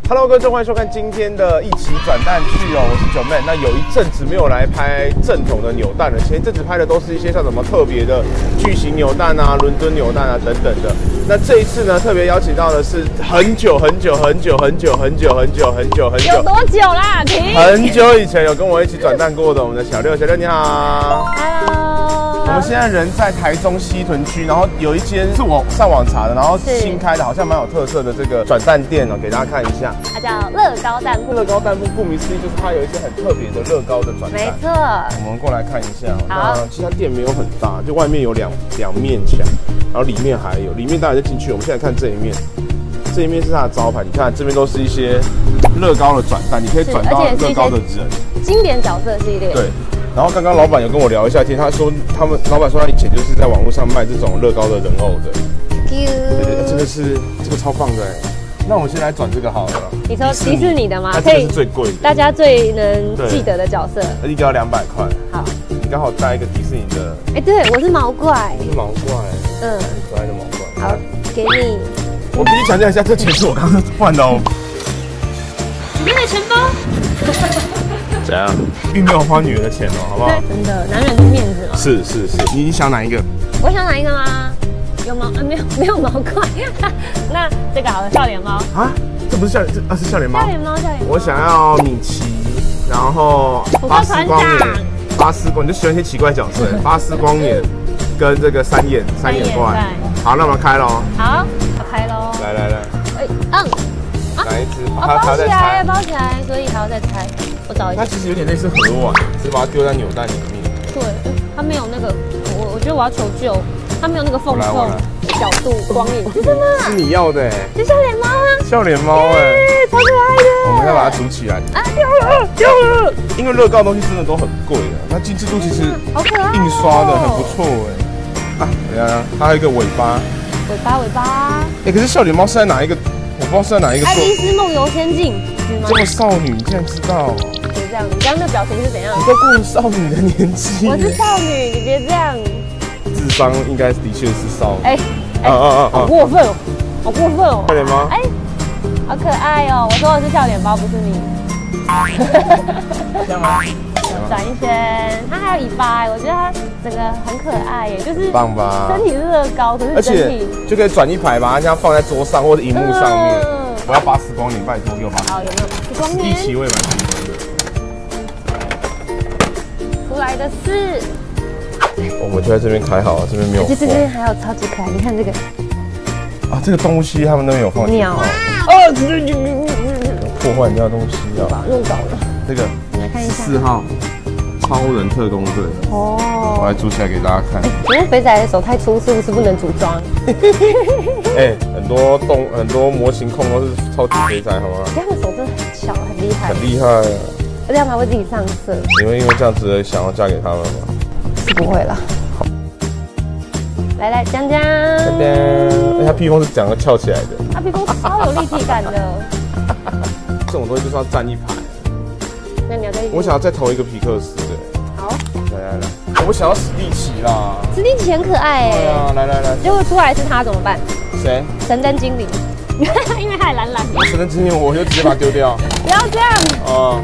Hello， 各位，欢迎收看今天的一起转蛋去哦，我是九妹。那有一阵子没有来拍正统的扭蛋了，前一阵子拍的都是一些像什么特别的巨型扭蛋啊、伦敦扭蛋啊等等的。那这一次呢，特别邀请到的是很久有多久啦？ 很久以前有跟我一起转蛋过的我们的小六，小六你好。 Hello。 我们现在人在台中西屯区，然后有一间是我上网查的，然后新开的，好像蛮有特色的这个转蛋店哦，给大家看一下。 它叫乐高蛋铺。 乐高蛋铺顾名思义就是它有一些很特别的乐高的转蛋。 没错。 我们过来看一下。 好。 其实它店没有很大，就外面有两面墙，然后里面还有，里面当然就进去。我们现在看这一面，这一面是它的招牌。你看这边都是一些乐高的转蛋，你可以转到乐高的人。 经典角色系列。 对。然后刚刚老板有跟我聊一下天，他说老板说他以前就是在网络上卖这种乐高的人偶的。对，这个超棒的哎。那我们先来转这个好了。 你说迪士尼的吗？ 这个是最贵的， 大家最能记得的角色。 一个要200块。 好， 你刚好带一个迪士尼的。 哎，对，我是毛怪。 你是毛怪。很可爱的毛怪。 好，给你。 我必须强调一下，这钱是我刚刚换的哦。 里面的钱包。 怎样？并没有花女儿的钱哦，好不好？ 真的，男人的面子嘛。 是，你想哪一个？ 我想哪一个吗？有毛没有毛怪。那这个好了，笑脸猫。啊？ 这不是笑脸，是笑脸猫。 笑脸猫。 我想要米奇，然后巴斯光年，你就喜欢一些奇怪角色，巴斯光年跟这个三眼怪。好，那我们开喽。好， 开喽。 来。哪一只？ 包起来，所以还要再拆。我找一下。 它其实有点类似盒碗，只是把它丢在扭蛋里面。 对，它没有那个，我觉得我要求救，它没有那个缝角度、光影。是吗？ 是你要的哎。 是笑脸猫啊。 笑脸猫哎， 超可爱的。 我们要把它组起来。啊，掉了！因为乐高的东西真的都很贵的，它精致度其实好可爱， 印刷的很不错哎。啊，等一下，它还有一个尾巴。 尾巴。 哎，可是笑脸猫是在哪一个？我不知道是在哪一个。 爱丽丝梦游仙境。 这么少女，你竟然知道？ 别这样，你刚刚的表情是怎样？ 你都过了少女的年纪。 我是少女，你别这样。 智商应该的确是少女。 好过分哦，好过分哦。 笑脸猫， 好可爱哦。我说的是笑脸猫，不是你。 这样吗？ 转一圈，它还有尾巴，我觉得它整个很可爱耶，就是棒吧？ 身体是乐高，可是整体就可以转一排，把它这样放在桌上或者荧幕上面。我要巴斯光年，拜托给我巴斯。 好，有没有巴斯光年？ 一起我也蛮喜欢的。出来的是， 我们就在这边开好了，这边没有。 这边还有超级可爱，你看这个。 啊，这个动物系他们那边有放鸟。 破坏人家的东西啊！ 把它弄倒了。 这个来看一下 ，4号超人特工队。哦。我来组起来给大家看。 请问肥仔的手太粗，是不是不能组装？ 很多模型控都是超级肥仔，好吗？ 他们手真的很巧，很厉害。 很厉害啊！ 而且他们还会自己上色。 你会因为这样子想要嫁给他们吗？ 是不会啦。好。来，江江。 他披风是整个翘起来的。 他披风超有立体感的。 这种东西就是要站一排。 那你要再？ 我想要再投一个皮克斯的。 好。 来，我想要史蒂奇啦。 史蒂奇很可爱哎。对啊，来。 结果出来是他怎么办？ 谁？ 神灯精灵。因为他也懒。 神灯精灵，我就直接把它丢掉。 不要这样。哦。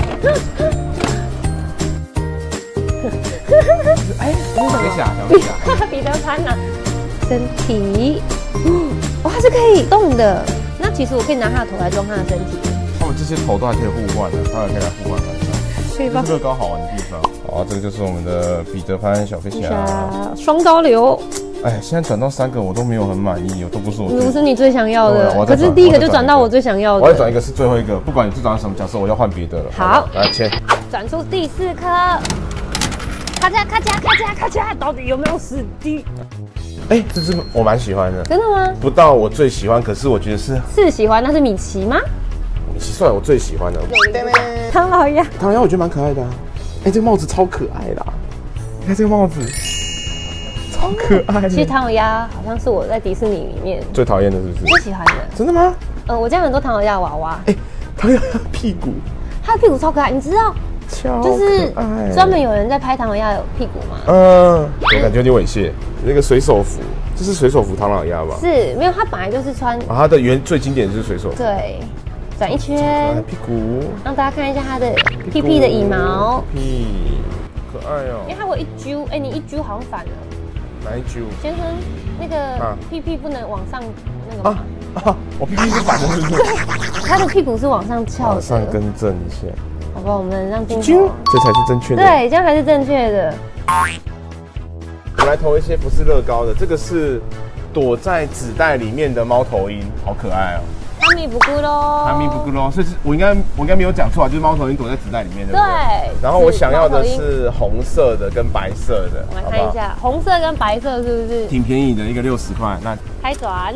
哎，小飞侠。 彼得潘呐。身体。哇，它是可以动的。那其实我可以拿他的头来装他的身体。 他们这些头都还可以互换的，他还可以来互换看看。 可以吧？ 乐高好玩的地方。好，这个就是我们的彼得潘小飞侠。 双刀流。 哎，现在转到3个我都没有很满意，都不是我。 不是你最想要的。可是第一个就转到我最想要的。 我要转一个是最后一个，不管你是转到什么角色，我要换别的了。 好， 来签。 转出第4颗。咔嚓，到底有没有史蒂？ 哎，这只我蛮喜欢的。 真的吗？ 不到我最喜欢，可是我觉得是喜欢。那是米奇吗？ 米奇算我最喜欢的。 唐老鸭我觉得蛮可爱的。哎，这个帽子超可爱的。你看这个帽子，超可爱的。 其实唐老鸭好像是我在迪士尼里面最讨厌的，是不是？ 最喜欢的。 真的吗？ 我家很多唐老鸭娃娃。 哎，唐老鸭屁股， 它的屁股超可爱，你知道？就是专门有人在拍唐老鸭的屁股吗？ 我感觉有点猥亵。那个水手服，这是水手服唐老鸭吧？ 是，没有，它本来就是穿。 它的最经典就是水手服。 对， 转一圈， 屁股， 让大家看一下它的屁屁的羽毛。 屁，可爱哦。 因为它会一揪，哎，你一揪好像反了。 哪一揪？ 先生，那个屁屁不能往上那个吗？ 我屁屁是反的，是不是？ 他的屁股是往上翘的。 马上更正一下。 好吧，我们让镜头。 这才是正确的。 对，这样才是正确的。 我们来投一些不是乐高的，这个是躲在纸袋里面的猫头鹰，好可爱哦。 哈密不咕喽， 哈密不咕喽，所以我应该没有讲错啊，就是猫头鹰躲在纸袋里面，对不对？ 对。 然后我想要的是红色的跟白色的， 我们来看一下，红色跟白色是不是？ 挺便宜的，一个60块。那开转。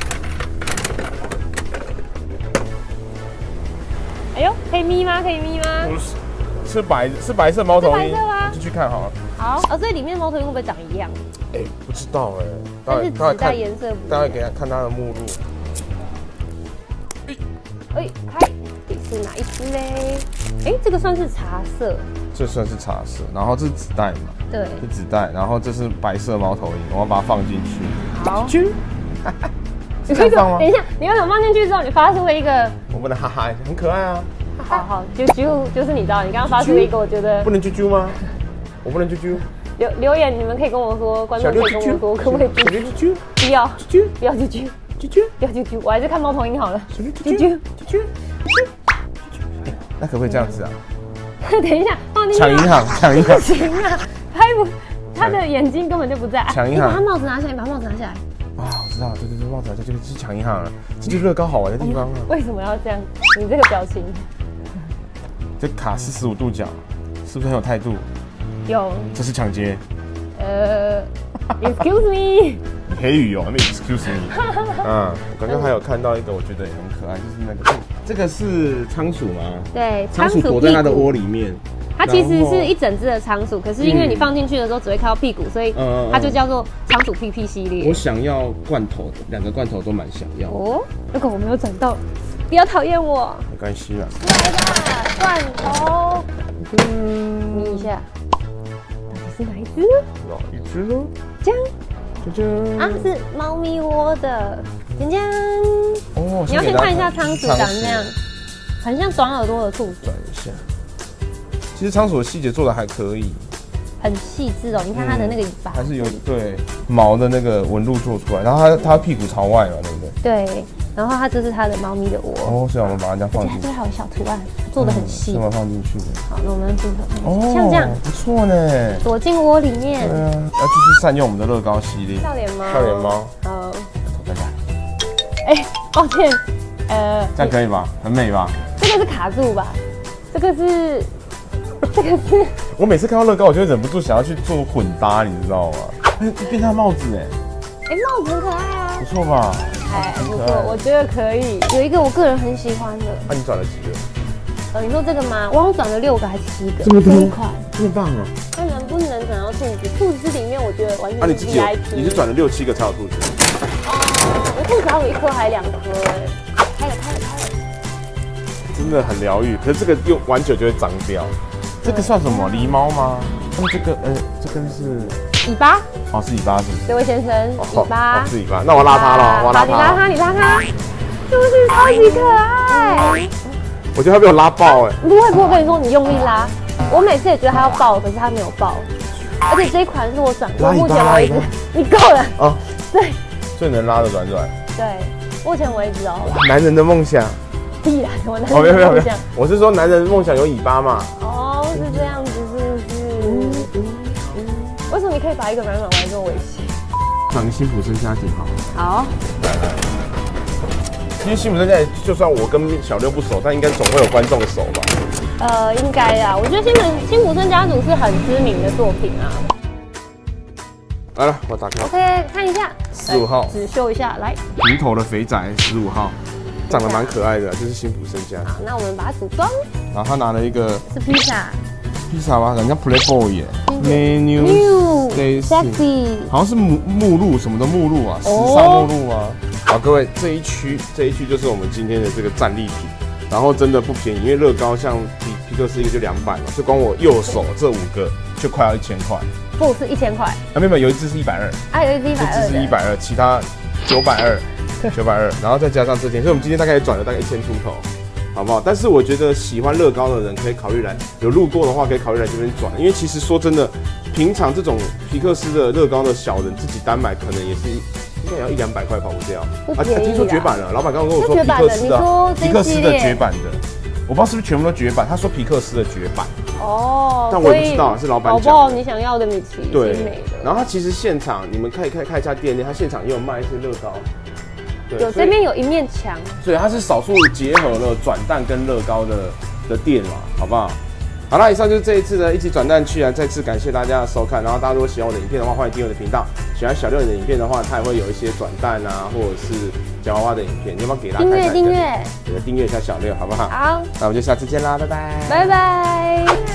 哎呦，可以眯吗？可以眯吗？ 是白色猫头鹰， 是白色吗？ 就去看好了。 好，所以里面猫头鹰会不会长一样？ 哎，不知道哎， 但是纸袋颜色不一样。 大概给他看它的目录。 哎，开，是哪一只嘞？哎，这个算是茶色。 这算是茶色，然后这是纸袋嘛？ 对， 是纸袋，然后这是白色猫头鹰，我要把它放进去。 好。 是这样放吗？ 等一下，你为什么放进去之后，你发出了一个？ 我不能哈哈，很可爱啊。 好，啾啾，就是你知道，你刚刚发出了一个，我觉得不能啾啾吗？我不能啾啾。 留言，你们可以跟我说，观众可以跟我说，可不可以啾啾？不要，啾啾，不要啾啾，啾啾，不要啾啾，我还是看猫头鹰好了。啾啾，啾啾， 那可不可以这样子啊？ 等一下，放进去。 抢银行，抢银行。 不行啊，他的眼睛根本就不在。 抢银行。 你把他帽子拿下来，你把帽子拿下来。 啊，我知道，对，帽子拿下就是抢银行了，这就是乐高好玩的地方啊。 为什么要这样？你这个表情。 这卡45度角，是不是很有态度？ 有。 这是抢劫。 Excuse me。 黑语哦，那 Excuse me。我刚刚还有看到一个，我觉得也很可爱，就是那个这个是仓鼠吗？ 对， 仓鼠躲在它的窝里面。 它其实是一整只的仓鼠，可是因为你放进去的时候只会看到屁股，所以它就叫做仓鼠屁屁系列。 我想要罐头，2个罐头都蛮想要。 哦，如果我没有转到，不要讨厌我。 没关系啦。 来吧，罐头。眯一下，到底是哪一只呢？ 哪一只呢？ 这样。 啊， 是猫咪窝的，这样。 哦， 你要先看一下仓鼠长那样，很像短耳朵的兔子。 转一下。其实仓鼠的细节做的还可以， 很细致哦。你看它的那个尾巴， 还是有对毛的那个纹路做出来，然后它屁股朝外嘛，对不对？ 对，然后这是它的猫咪的窝。 哦，所以我们把它这样放进去。 这还有小图案，做的很细。 这么放进去的。 好，那我们镜头像这样， 不错呢。 躲进窝里面。 对啊，要继续善用我们的乐高系列。 笑脸猫。 笑脸猫。 好， 再来。 哎，抱歉， 这样可以吧？很美吧？ 这个是卡住吧？这个是。 我每次看到乐高，我就会忍不住想要去做混搭，你知道吗？哎，这变成帽子哎， 帽子很可爱啊， 不错吧？ 不错，我觉得可以。有一个我个人很喜欢的， 你转了几个？ 你说这个吗？我好像转了6个还是7个？ 这么多， 这么棒啊！ 那能不能转到兔子？兔子里面我觉得完全是 VIP。 你是转了6、7个才有兔子？ 我兔子还有1颗还2颗哎，开了。 真的很疗愈，可是这个用玩久就会脏掉。这个算什么？狸猫吗？这个这根是尾巴。 哦，是尾巴是不是？ 这位先生，尾巴。 是尾巴。那我拉它了，我拉它。 你拉它，是不是超级可爱？ 我觉得它被我拉爆哎。 不会，我跟你说，你用力拉。我每次也觉得它要爆，可是它没有爆。而且这一款是我转过目前为止，你够了。哦，对。 最能拉的软。 对，目前为止哦。 男人的梦想。 屁啦，什么男人的梦想？ 我是说男人的梦想有尾巴嘛。 哦，是这样子，是。为什么你可以把一个软玩做围棋？ 转个辛普森家庭好。 好。 其实辛普森家庭，就算我跟小六不熟，但应该总会有观众熟吧？ 应该啊。我觉得辛普森家族是很知名的作品啊。 来了，我打开。 OK， 看一下。 15号。 只秀一下，来。 平头的肥仔15号。长得蛮可爱的，就是辛普森家。 好，那我们把它组装。 然后他拿了一个是披萨。 披萨吗？人家 Playboy 耶 ，Menu Sexy， 好像是目录，什么的目录啊，时尚目录吗？好，各位，这一区就是我们今天的这个战利品，然后真的不便宜，因为乐高像皮克斯一个就200嘛，就光我右手这5个就快要1000块。 不是1000块。 没有，有一只是120。 有一只120。 这只是120，其他920。920，然后再加上这件，所以我们今天大概也转了大概1000出头。 好不好？但是我觉得喜欢乐高的人可以考虑来，有路过的话可以考虑来这边转，因为其实说真的，平常这种皮克斯的乐高的小人自己单买可能也是应该也要100-200块跑不掉。听说绝版了，老板刚刚跟我说皮克斯的绝版的，我不知道是不是全部都绝版，他说皮克斯的绝版。哦，但我也不知道是老板讲的。 搞不好你想要的米奇是美的。 然后他其实现场你们可以看一下店内，他现场也有卖一些乐高。 有这边有一面墙， 所以它是少数结合了转蛋跟乐高的店嘛，好不好？好啦，以上就是这一次的一起转蛋去啊！再次感谢大家的收看。然后大家如果喜欢我的影片的话，欢迎订阅我的频道。喜欢小六的影片的话，它也会有一些转蛋啊，或者是夹娃娃的影片，你要不要给大家看看？订阅一下小六，好不好？ 好， 那我们就下次见啦，拜拜， 拜拜。